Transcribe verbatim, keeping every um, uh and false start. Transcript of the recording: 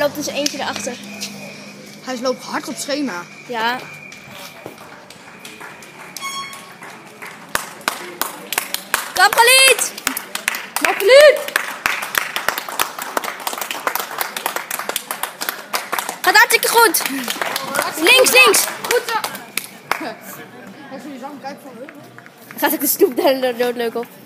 loopt dus eentje erachter. Hij loopt hard op schema. Ja. Kom Khalid! Ja, Khalid! Gaat hartstikke goed. Links, links. Goed zo. Hij is jullie zo kijken van... Gaat ook de stoep daar doodleuk op.